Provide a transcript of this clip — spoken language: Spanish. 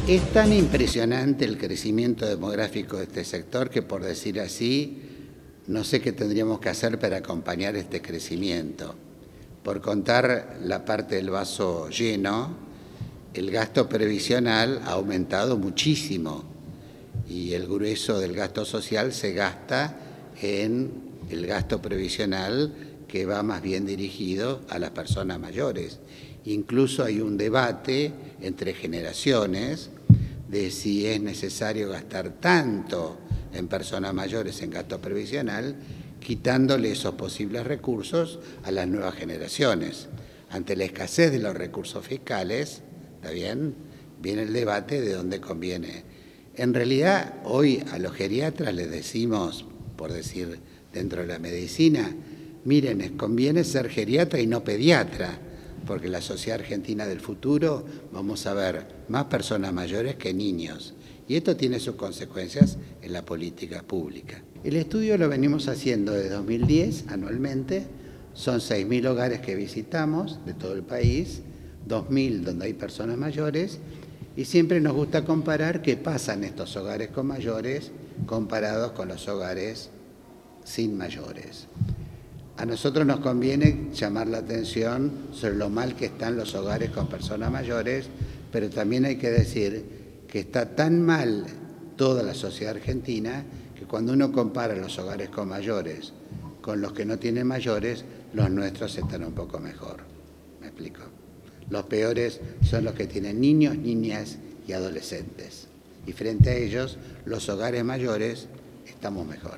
Es tan impresionante el crecimiento demográfico de este sector que, por decir así, no sé qué tendríamos que hacer para acompañar este crecimiento. Por contar la parte del vaso lleno, el gasto previsional ha aumentado muchísimo y el grueso del gasto social se gasta en el gasto previsional que va más bien dirigido a las personas mayores. Incluso hay un debate entre generaciones de si es necesario gastar tanto en personas mayores en gasto previsional, quitándole esos posibles recursos a las nuevas generaciones. Ante la escasez de los recursos fiscales, ¿está bien?, viene el debate de dónde conviene. En realidad, hoy a los geriatras les decimos, por decir dentro de la medicina, miren, les conviene ser geriatra y no pediatra, porque la sociedad argentina del futuro vamos a ver más personas mayores que niños. Y esto tiene sus consecuencias en la política pública. El estudio lo venimos haciendo desde 2010 anualmente. Son 6.000 hogares que visitamos de todo el país, 2.000 donde hay personas mayores, y siempre nos gusta comparar qué pasa en estos hogares con mayores comparados con los hogares sin mayores. A nosotros nos conviene llamar la atención sobre lo mal que están los hogares con personas mayores, pero también hay que decir que está tan mal toda la sociedad argentina que cuando uno compara los hogares con mayores con los que no tienen mayores, los nuestros están un poco mejor. ¿Me explico? Los peores son los que tienen niños, niñas y adolescentes. Y frente a ellos, los hogares mayores estamos mejor.